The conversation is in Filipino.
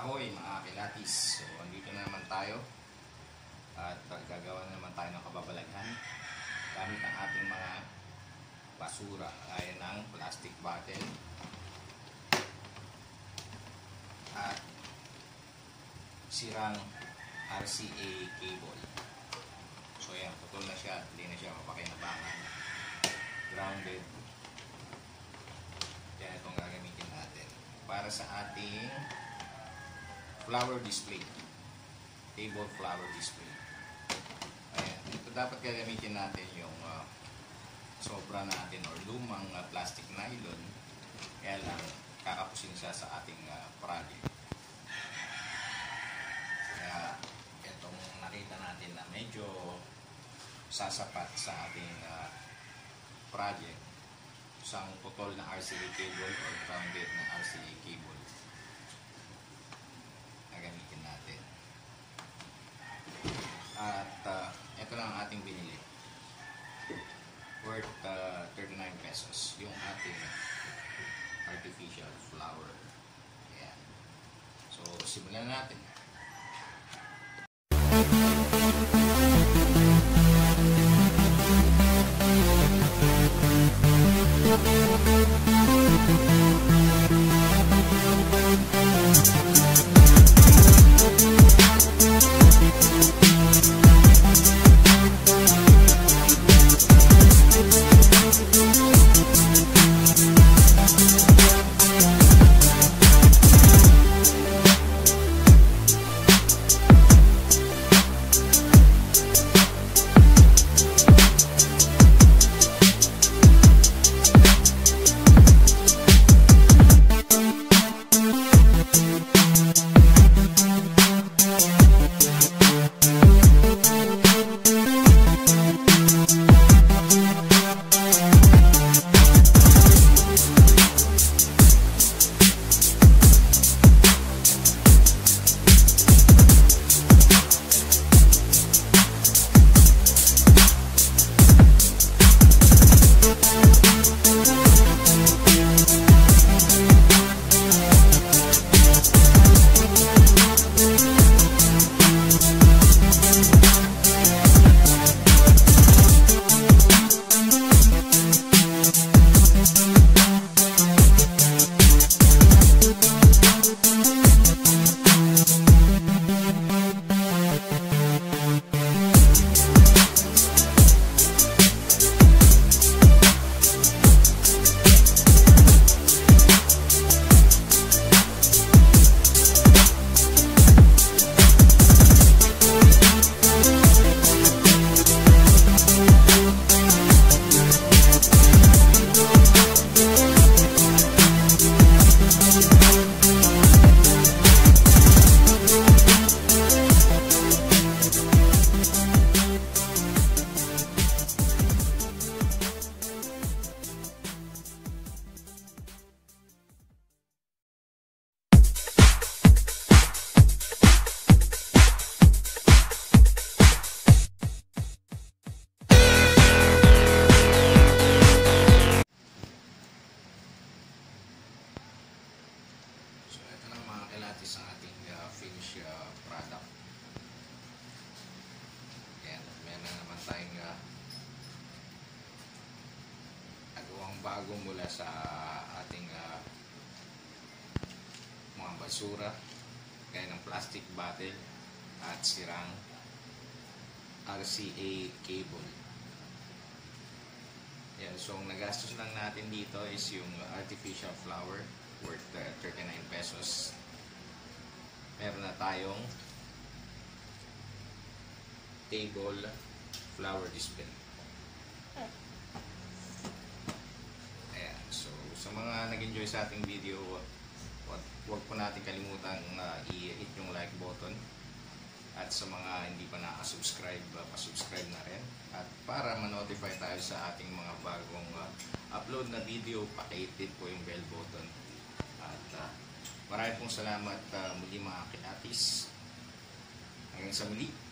Ahoy mga kilatis! So, andito na naman tayo at gagawa na naman tayo ng kababalaghan gamit ang ating mga basura gaya ng plastic bottle at sirang RCA cable. So yan, putol na siya at hindi na siya mapakinabangan, grounded. Yan itong gagamitin natin para sa ating flower display, table flower display. Ayan, ito dapat gagamitin natin yung sobra natin or lumang plastic nylon, kaya lang kakapusin siya sa ating project. Kaya itong nakita natin na medyo sasapat sa ating project, isang putol na RCA cable or grounded na RCA cable gamitin natin. At ito lang ang ating binili, worth 39 pesos yung ating artificial flower. Ayan. So simulan natin. Sa ating finished product. Ayan, meron na naman tayong nagawang bago mula sa ating mga basura gaya ng plastic bottle at sirang RCA cable. Ayan, so ang nagastos lang natin dito is yung artificial flower worth 39 pesos. Meron na tayong table flower display. Ayan. So, sa mga nag-enjoy sa ating video, huwag po natin kalimutan i-hit yung like button. At sa mga hindi pa nakasubscribe, pa-subscribe na rin. At para ma-notify tayo sa ating mga bagong upload na video, paki-hit po yung bell button. At maraming pong salamat muli mga kilatis. Hanggang sa muli.